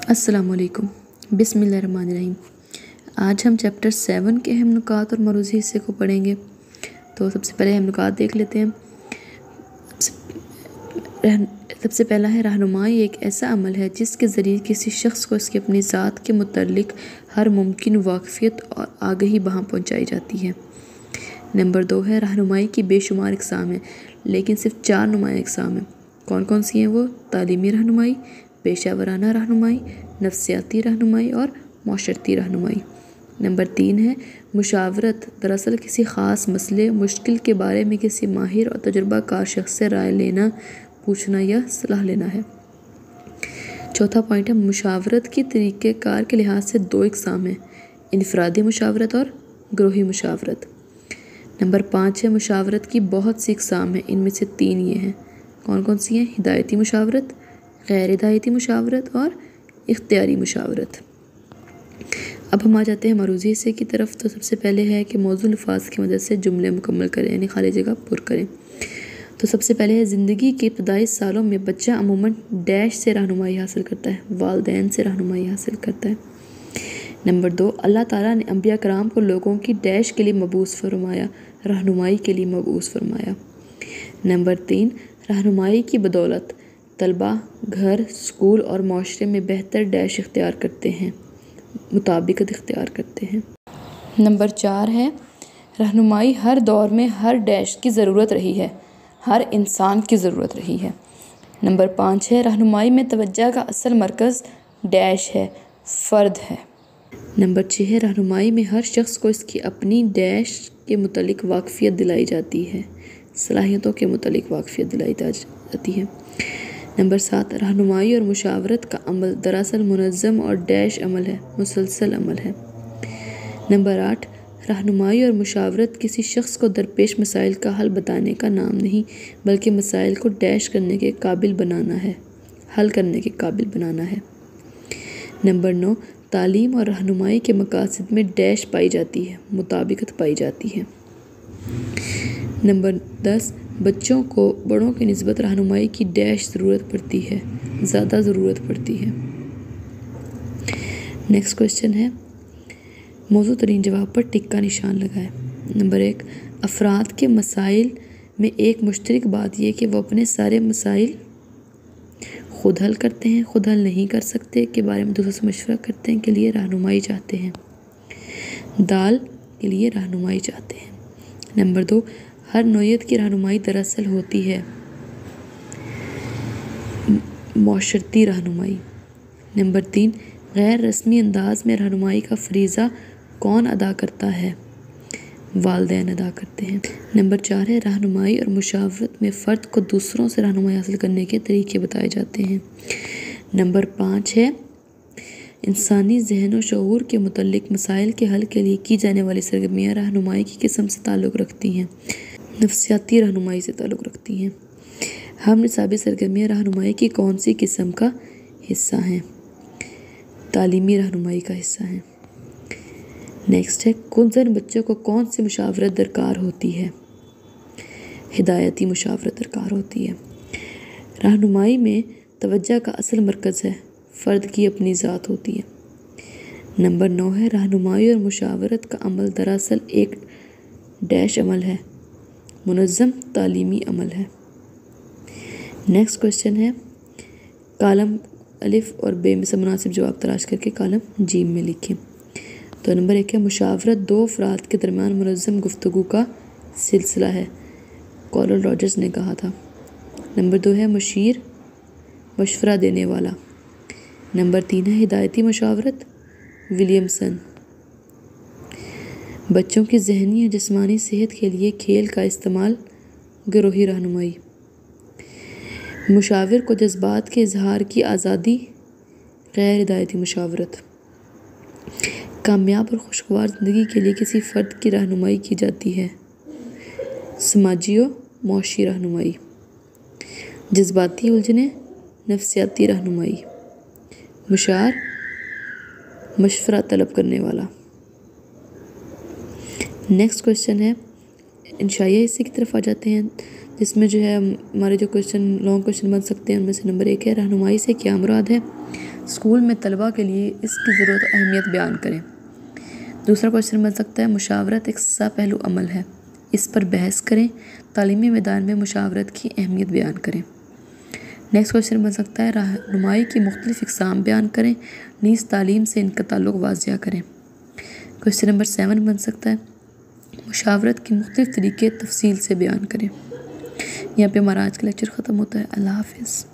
السلام علیکم، بسم اللہ الرحمن الرحیم۔ آج ہم چیپٹر 7 کے اہم نکات اور مروزی حصے کو پڑھیں گے۔ تو سب سے پہلے اہم نکات دیکھ لیتے ہیں۔ سب سے پہلا ہے رہنمائی ایک ایسا عمل ہے جس کے ذریعے کسی شخص کو اس کی اپنی ذات کے متعلق ہر ممکن واقفیت اور آگہی وہاں پہنچائی جاتی ہے۔ نمبر 2 ہے رہنمائی کی بے شمار اقسام ہیں، لیکن صرف 4 نمایاں اقسام ہیں۔ کون کون سی ہیں وہ؟ تعلیمی رہنمائی، پیشہ ورانہ رہنمائی، نفسیاتی رہنمائی اور معاشرتی رہنمائی۔ نمبر 3 ہے مشاورت، دراصل کسی خاص مسئلے مشکل کے بارے میں کسی ماہر اور تجربہ کار شخص سے رائے لینا، پوچھنا یا صلاح لینا ہے۔ چوتھا پوائنٹ ہے مشاورت کی طریقہ کار کے لحاظ سے 2 اقسام ہیں، انفرادی مشاورت اور گروہی مشاورت۔ نمبر 5 ہے مشاورت کی بہت سی اقسام ہیں، ان میں سے 3 یہ ہیں۔ کون کون سی ہیں؟ ہدایتی مشاورت، غیر ہدایتی مشاورت اور اختیاری مشاورت۔ اب ہم آ جاتے ہیں مروزی حصے کی طرف۔ تو سب سے پہلے ہے کہ موضوع الفاظ کی مدد سے جملے مکمل کریں، یعنی خالی جگہ پر کریں۔ تو سب سے پہلے ہے زندگی کے ابتدائی سالوں میں بچہ عموماً ڈیش سے رہنمائی حاصل کرتا ہے، والدین سے رہنمائی حاصل کرتا ہے۔ نمبر 2 اللہ تعالیٰ نے انبیاء کرام کو لوگوں کی ڈیش کے لیے مبعوث فرمایا، رہنمائی کے لیے مبعوث فرمایا۔ نمبر 3 رہنمائی کی بدولت طلباء گھر، اسکول اور معاشرے میں بہتر ڈیش اختیار کرتے ہیں، مطابقت اختیار کرتے ہیں۔ نمبر 4 ہے رہنمائی ہر دور میں ہر ڈیش کی ضرورت رہی ہے، ہر انسان کی ضرورت رہی ہے۔ نمبر 5 ہے رہنمائی میں توجہ کا اصل مرکز ڈیش ہے، فرد ہے۔ نمبر 6 ہے رہنمائی میں ہر شخص کو اس کی اپنی ڈیش کے متعلق واقفیت دلائی جاتی ہے، صلاحیتوں کے متعلق واقفیت دلائی جاتی ہے۔ نمبر 7 رہنمائی اور مشاورت کا عمل دراصل منظم اور ڈیش عمل ہے، مسلسل عمل ہے۔ نمبر 8 رہنمائی اور مشاورت کسی شخص کو درپیش مسائل کا حل بتانے کا نام نہیں، بلکہ مسائل کو ڈیش کرنے کے قابل بنانا ہے، حل کرنے کے قابل بنانا ہے۔ نمبر 9 تعلیم اور رہنمائی کے مقاصد میں ڈیش پائی جاتی ہے، مطابقت پائی جاتی ہے۔ نمبر 10 بچوں کو بڑوں کی نسبت رہنمائی کی ڈیش ضرورت پڑتی ہے، زیادہ ضرورت پڑتی ہے۔ نیکسٹ کوشچن ہے موضوع ترین جواب پر ٹک کا نشان لگائے۔ نمبر 1 افراد کے مسائل میں ایک مشترک بات یہ کہ وہ اپنے سارے مسائل خود حل کرتے ہیں، خود حل نہیں کر سکتے کے بارے میں دوسروں سے مشورہ کرتے ہیں، کے لیے رہنمائی چاہتے ہیں، دال کے لیے رہنمائی چاہتے ہیں۔ نمبر 2 ہر نوعیت کی رہنمائی دراصل ہوتی ہے معاشرتی رہنمائی۔ نمبر 3 غیر رسمی انداز میں رہنمائی کا فریضہ کون ادا کرتا ہے؟ والدین ادا کرتے ہیں۔ نمبر 4 ہے رہنمائی اور مشاورت میں فرد کو دوسروں سے رہنمائی حاصل کرنے کے طریقے بتائے جاتے ہیں۔ نمبر 5 ہے انسانی ذہن و شعور کے متعلق مسائل کے حل کے لیے کی جانے والی سرگرمیاں رہنمائی کی قسم سے تعلق رکھتی ہیں، نفسیاتی رہنمائی سے تعلق رکھتی ہیں۔ ہم نصابی سرگرمیاں رہنمائی کی کون سی قسم کا حصہ ہیں؟ تعلیمی رہنمائی کا حصہ ہیں۔ نیکسٹ ہے کنزن بچوں کو کون سی مشاورت درکار ہوتی ہے؟ ہدایتی مشاورت درکار ہوتی ہے۔ رہنمائی میں توجہ کا اصل مرکز ہے، فرد کی اپنی ذات ہوتی ہے۔ نمبر 9 ہے رہنمائی اور مشاورت کا عمل دراصل ایک ڈیش عمل ہے، منظم تعلیمی عمل ہے۔ نیکسٹ کوشچن ہے کالم الف اور ب میں سے مناسب جواب تلاش کر کے کالم ج میں لکھیں۔ تو نمبر 1 ہے مشاورت 2 افراد کے درمیان منظم گفتگو کا سلسلہ ہے، کارل راجرز نے کہا تھا۔ نمبر 2 ہے مشیر، مشورہ دینے والا۔ نمبر 3 ہے ہدایتی مشاورت، ولیمسن۔ بچوں کی ذہنی اور جسمانی صحت کے لیے کھیل کا استعمال، گروہی رہنمائی۔ مشاور کو جذبات کے اظہار کی آزادی، غیر ہدایتی مشاورت۔ کامیاب اور خوشگوار زندگی کے لیے کسی فرد کی رہنمائی کی جاتی ہے، سماجی و معاشی رہنمائی۔ جذباتی الجھنیں، نفسیاتی رہنمائی۔ مشار، مشورہ طلب کرنے والا۔ نیکسٹ کوشچن ہے انشائیہ حصے کی طرف آ جاتے ہیں، جس میں جو ہے ہمارے جو کوشچن لانگ کوشچن بن سکتے ہیں ان میں سے نمبر 1 ہے رہنمائی سے کیا مراد ہے؟ اسکول میں طلباء کے لیے اس کی ضرورت و اہمیت بیان کریں۔ دوسرا کوشچن بن سکتا ہے مشاورت ایک سہ پہلو عمل ہے، اس پر بحث کریں، تعلیمی میدان میں مشاورت کی اہمیت بیان کریں۔ نیکسٹ کوشچن بن سکتا ہے رہنمائی کی مختلف اقسام بیان کریں، نیز تعلیم سے ان کا تعلق واضح کریں۔ کوشچن نمبر 7 بن سکتا ہے مشاورت کے مختلف طریقے تفصیل سے بیان کریں۔ یہاں پہ ہمارا آج کا لیکچر ختم ہوتا ہے۔ اللہ حافظ۔